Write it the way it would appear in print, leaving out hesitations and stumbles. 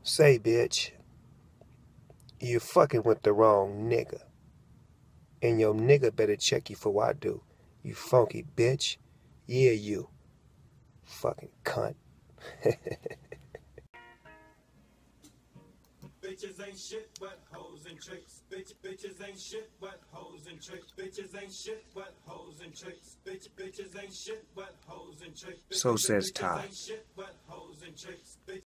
Say, bitch, you fucking with the wrong nigga. And your nigga better check you for what I do. You funky bitch. Yeah, you. Fucking cunt. Bitches ain't shit but hoes and tricks. Bitches ain't shit but hoes and tricks. Bitches ain't shit but hoes and tricks. Bitches ain't shit but hoes and tricks. So says Todd.